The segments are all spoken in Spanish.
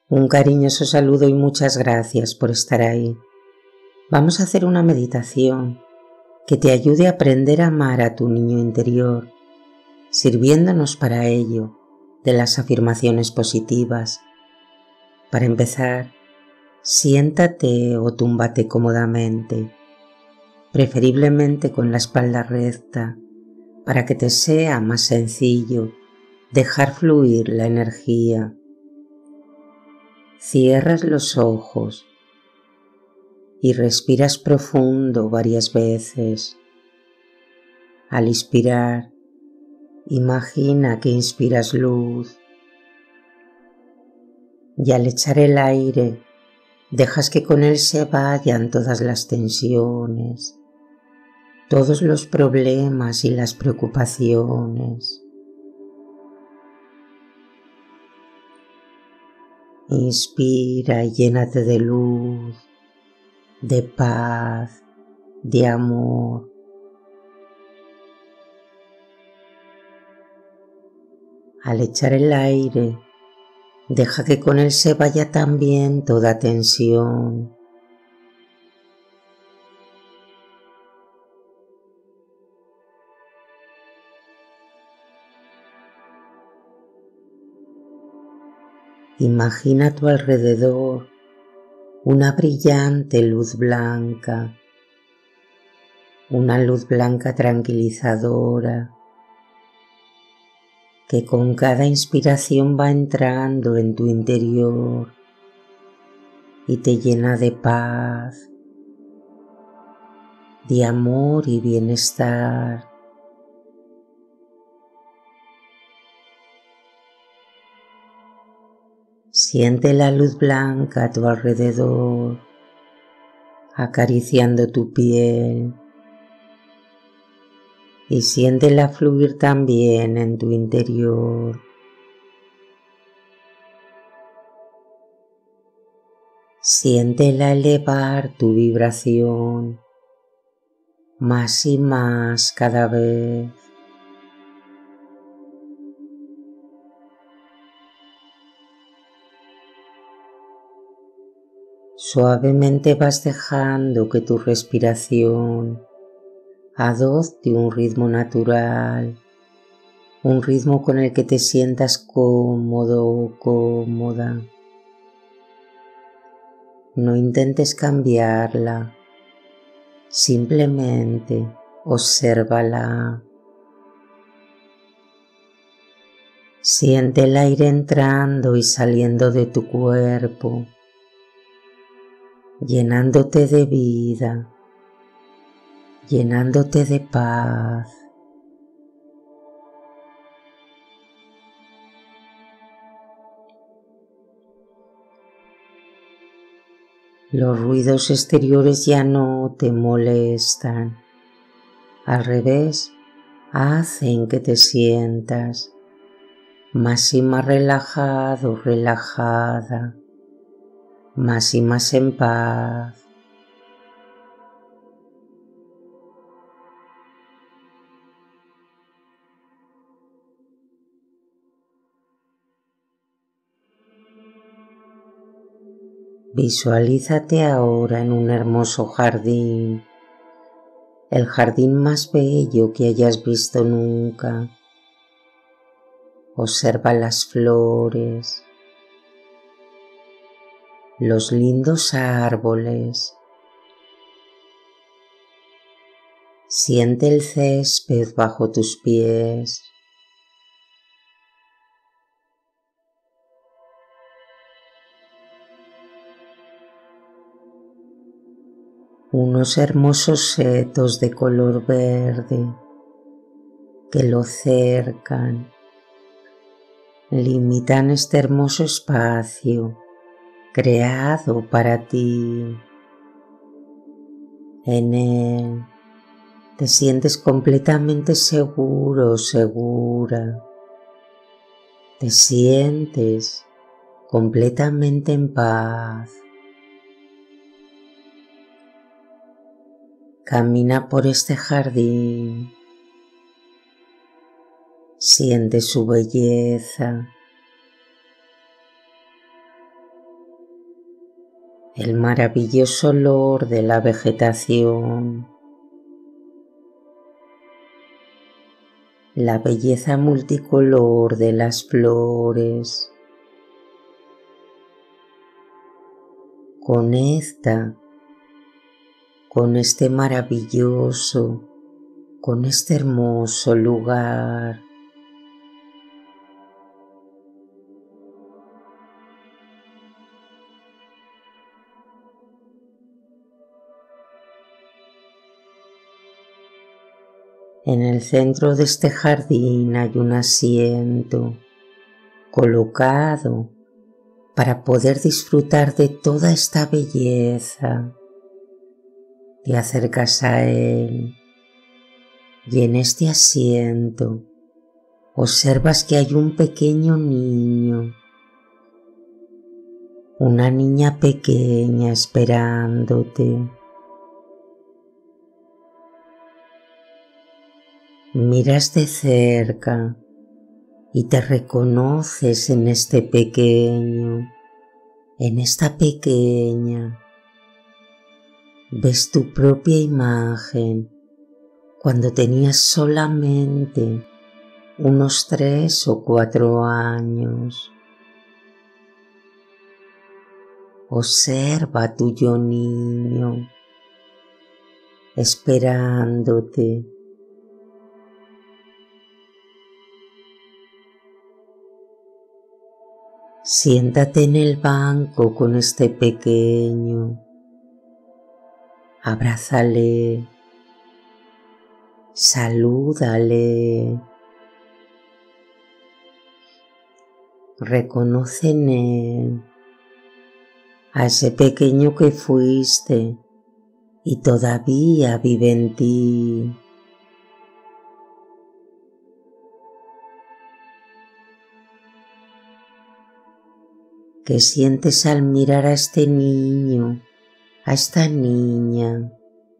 Un cariñoso saludo y muchas gracias por estar ahí. Vamos a hacer una meditación que te ayude a aprender a amar a tu niño interior, sirviéndonos para ello de las afirmaciones positivas. Para empezar, siéntate o túmbate cómodamente, preferiblemente con la espalda recta, para que te sea más sencillo dejar fluir la energía. Cierras los ojos y respiras profundo varias veces. Al inspirar, imagina que inspiras luz y al echar el aire, dejas que con él se vayan todas las tensiones, todos los problemas y las preocupaciones. Inspira y llénate de luz, de paz, de amor. Al echar el aire, deja que con él se vaya también toda tensión. Imagina a tu alrededor una brillante luz blanca, una luz blanca tranquilizadora que con cada inspiración va entrando en tu interior y te llena de paz, de amor y bienestar. Siente la luz blanca a tu alrededor, acariciando tu piel, y siéntela fluir también en tu interior. Siéntela elevar tu vibración más y más cada vez. Suavemente vas dejando que tu respiración adopte un ritmo natural, un ritmo con el que te sientas cómodo o cómoda. No intentes cambiarla, simplemente obsérvala. Siente el aire entrando y saliendo de tu cuerpo, llenándote de vida, llenándote de paz. Los ruidos exteriores ya no te molestan, al revés, hacen que te sientas más y más relajado, relajada, más y más en paz. Visualízate ahora en un hermoso jardín, el jardín más bello que hayas visto nunca. Observa las flores, los lindos árboles. Siente el césped bajo tus pies. Unos hermosos setos de color verde que lo cercan, limitan este hermoso espacio creado para ti. En él te sientes completamente seguro, segura. Te sientes completamente en paz. Camina por este jardín. Siente su belleza. el maravilloso olor de la vegetación, la belleza multicolor de las flores. Conecta con este maravilloso, con este hermoso lugar. En el centro de este jardín hay un asiento colocado para poder disfrutar de toda esta belleza. Te acercas a él y en este asiento observas que hay un pequeño niño, una niña pequeña esperándote. Miras de cerca y te reconoces en este pequeño, en esta pequeña. Ves tu propia imagen cuando tenías solamente unos 3 o 4 años. Observa a tu yo niño esperándote. Siéntate en el banco con este pequeño. Abrázale. Salúdale. Reconoce en él a ese pequeño que fuiste y todavía vive en ti. ¿Qué sientes al mirar a este niño, a esta niña?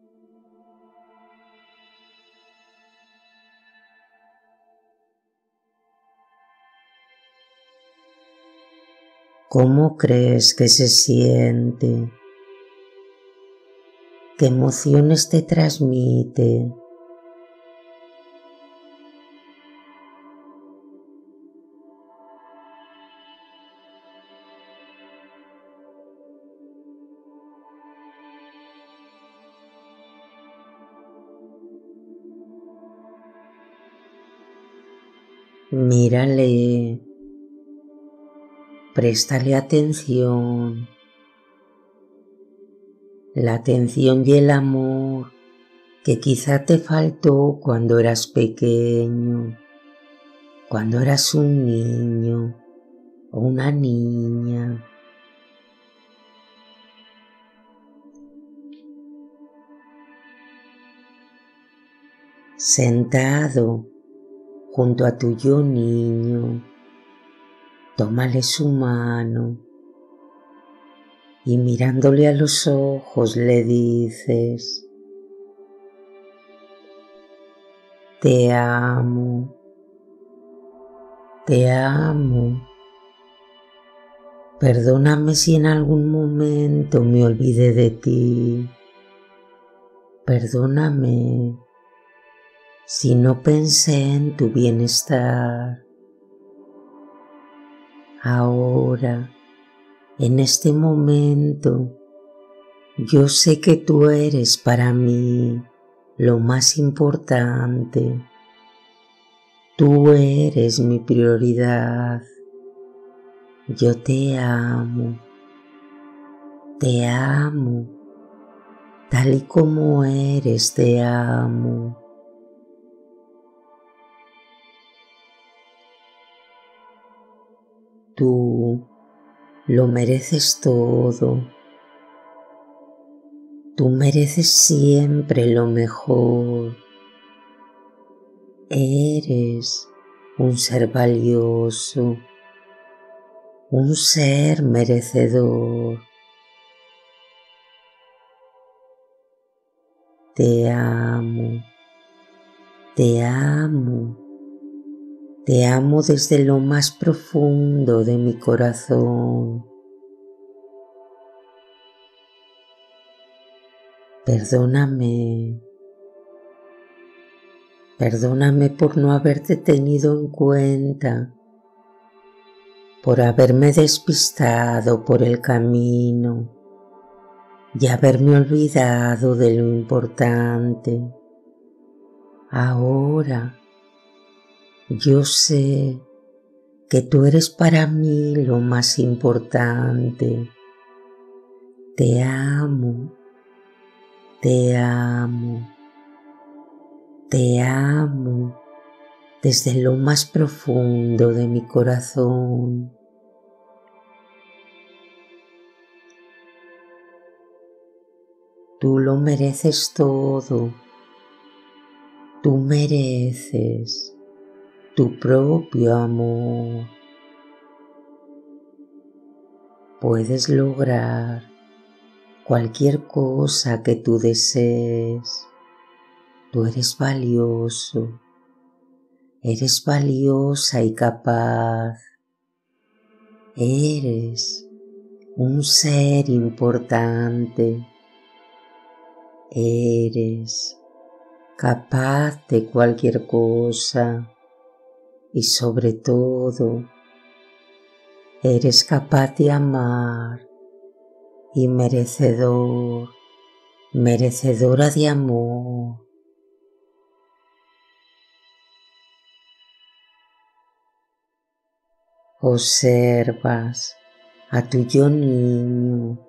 ¿Cómo crees que se siente? ¿Qué emociones te transmite? Mírale, préstale atención, la atención y el amor que quizá te faltó cuando eras pequeño, cuando eras un niño o una niña. Sentado junto a tu yo niño, tómale su mano y mirándole a los ojos le dices: te amo, te amo. Perdóname si en algún momento me olvidé de ti. Perdóname si no pensé en tu bienestar. Ahora, en este momento, yo sé que tú eres para mí lo más importante. Tú eres mi prioridad. Yo te amo, tal y como eres, te amo. Tú lo mereces todo. Tú mereces siempre lo mejor. Eres un ser valioso, un ser merecedor. Te amo, te amo, te amo desde lo más profundo de mi corazón. Perdóname, perdóname por no haberte tenido en cuenta, por haberme despistado por el camino y haberme olvidado de lo importante. Ahora yo sé que tú eres para mí lo más importante. Te amo, te amo, te amo desde lo más profundo de mi corazón. Tú lo mereces todo. Tú mereces tu propio amor. Puedes lograr cualquier cosa que tú desees. Tú eres valioso, eres valiosa y capaz. Eres un ser importante. Eres capaz de cualquier cosa y sobre todo eres capaz de amar y merecedor, merecedora de amor. Observas a tu yo niño,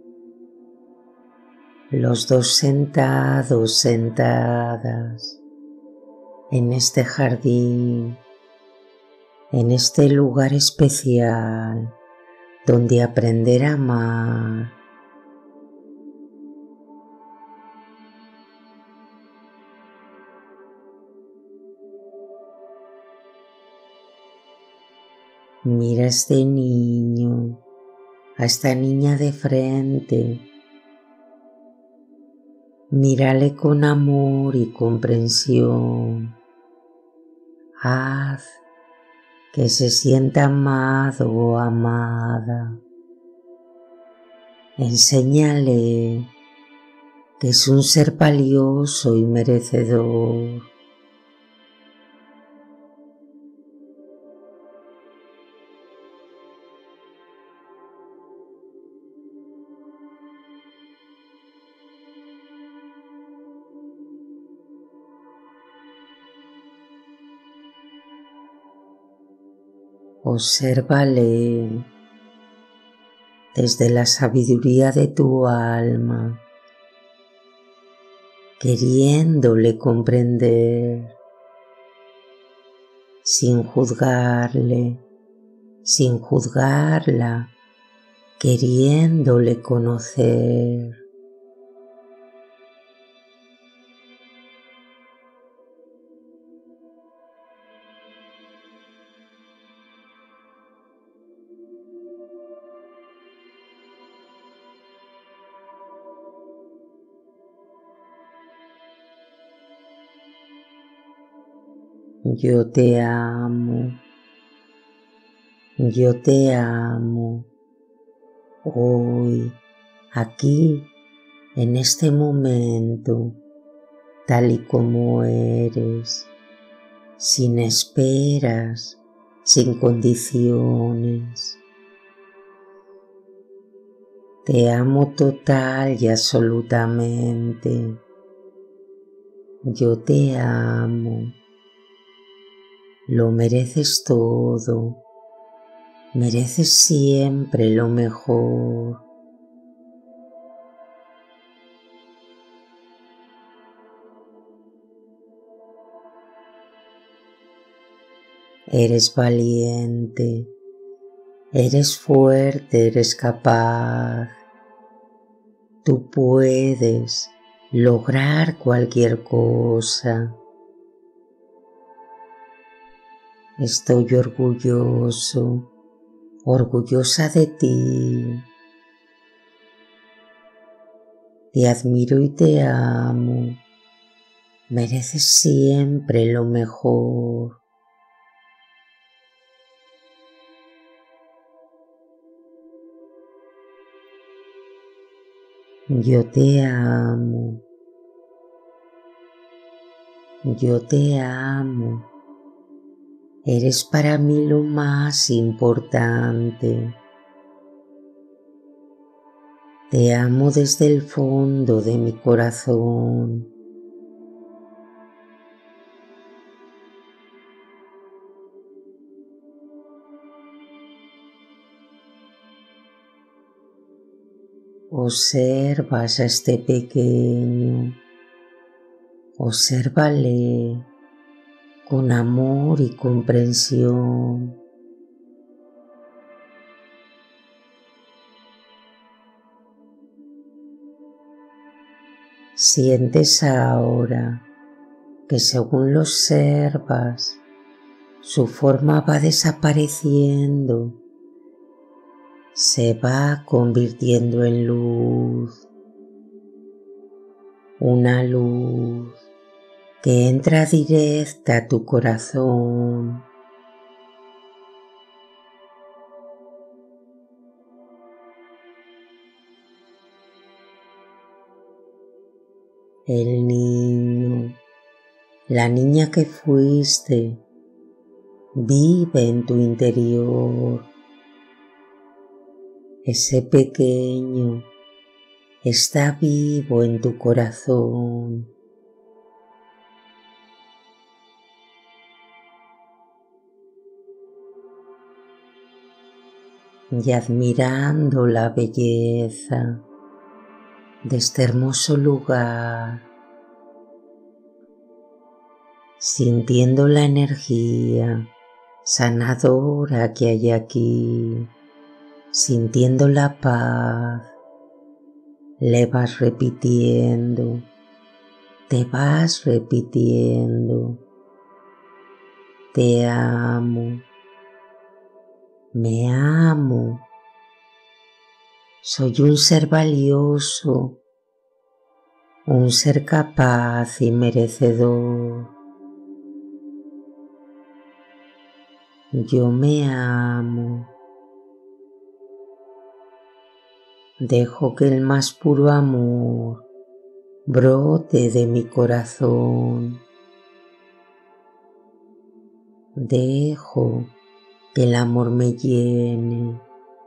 los dos sentados, sentadas en este jardín, en este lugar especial donde aprender a amar. Mira a este niño, a esta niña de frente. Mírale con amor y comprensión. Haz que se sienta amado o amada. Enséñale que es un ser valioso y merecedor. Obsérvale desde la sabiduría de tu alma, queriéndole comprender, sin juzgarle, sin juzgarla, queriéndole conocer. Yo te amo, yo te amo, hoy, aquí, en este momento, tal y como eres, sin esperas, sin condiciones. Te amo total y absolutamente. Yo te amo. Lo mereces todo. Mereces siempre lo mejor. Eres valiente. Eres fuerte, eres capaz. Tú puedes lograr cualquier cosa. Estoy orgulloso, orgullosa de ti. Te admiro y te amo. Mereces siempre lo mejor. Yo te amo. Yo te amo. Eres para mí lo más importante. Te amo desde el fondo de mi corazón. Observas a este pequeño. Obsérvale con amor y comprensión. Sientes ahora que según lo observas, su forma va desapareciendo, se va convirtiendo en luz, una luz que entra directa a tu corazón. El niño, la niña que fuiste, vive en tu interior. Ese pequeño está vivo en tu corazón. Y admirando la belleza de este hermoso lugar, sintiendo la energía sanadora que hay aquí, sintiendo la paz, le vas repitiendo, te vas repitiendo, te amo, me amo, soy un ser valioso, un ser capaz y merecedor. Yo me amo. Dejo que el más puro amor brote de mi corazón. Dejo que el amor me llene.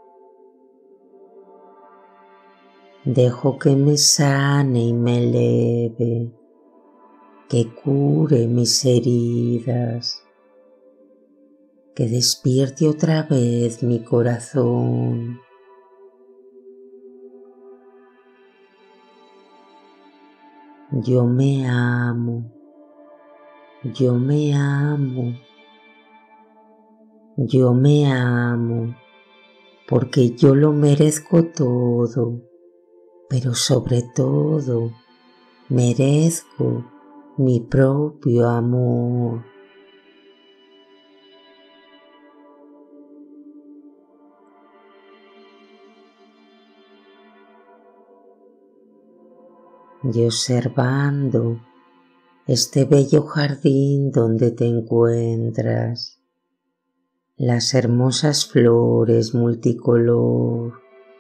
Dejo que me sane y me eleve, que cure mis heridas, que despierte otra vez mi corazón. Yo me amo, yo me amo, yo me amo, porque yo lo merezco todo, pero sobre todo merezco mi propio amor. Y observando este bello jardín donde te encuentras, las hermosas flores multicolor,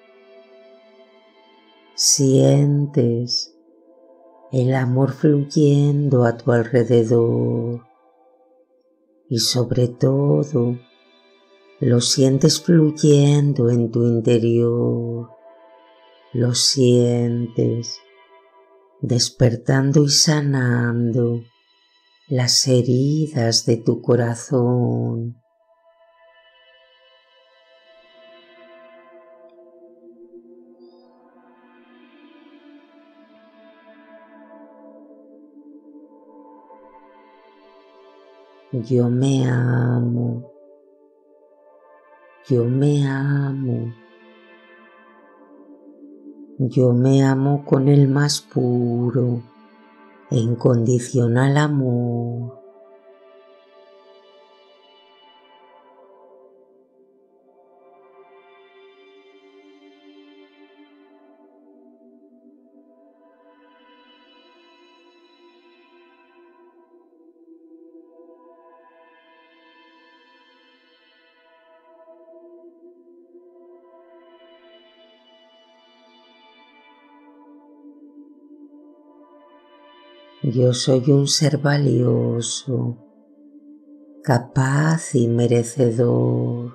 sientes el amor fluyendo a tu alrededor y sobre todo lo sientes fluyendo en tu interior, lo sientes despertando y sanando las heridas de tu corazón. Yo me amo, yo me amo, yo me amo con el más puro e incondicional amor. Yo soy un ser valioso, capaz y merecedor.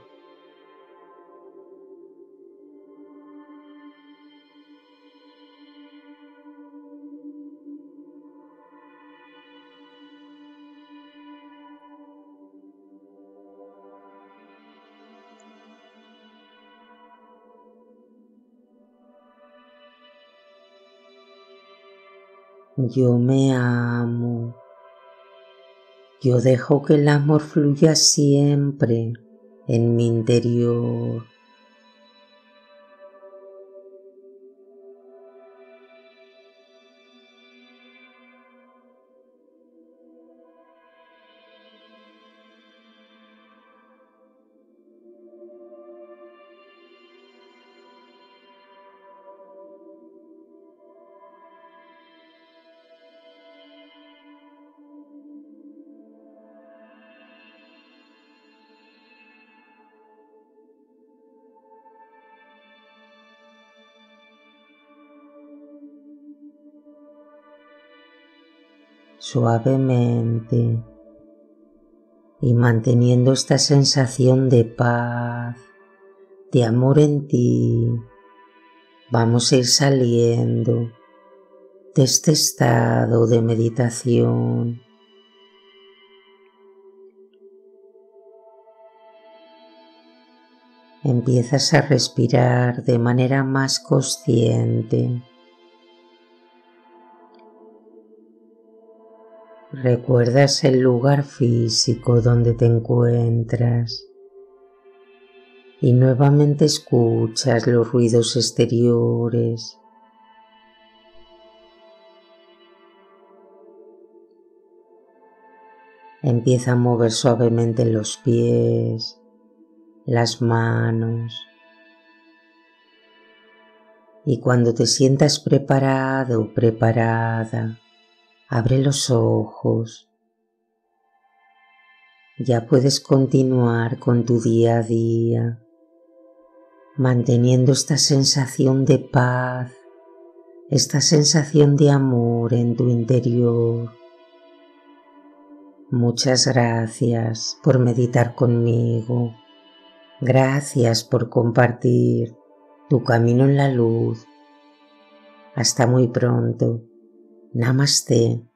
Yo me amo. Yo dejo que el amor fluya siempre en mi interior. Suavemente y manteniendo esta sensación de paz, de amor en ti, vamos a ir saliendo de este estado de meditación. Empiezas a respirar de manera más consciente. Recuerdas el lugar físico donde te encuentras y nuevamente escuchas los ruidos exteriores. Empieza a mover suavemente los pies, las manos, y cuando te sientas preparado o preparada, abre los ojos. Ya puedes continuar con tu día a día, manteniendo esta sensación de paz, esta sensación de amor en tu interior. Muchas gracias por meditar conmigo. Gracias por compartir tu camino en la luz. Hasta muy pronto. Namaste.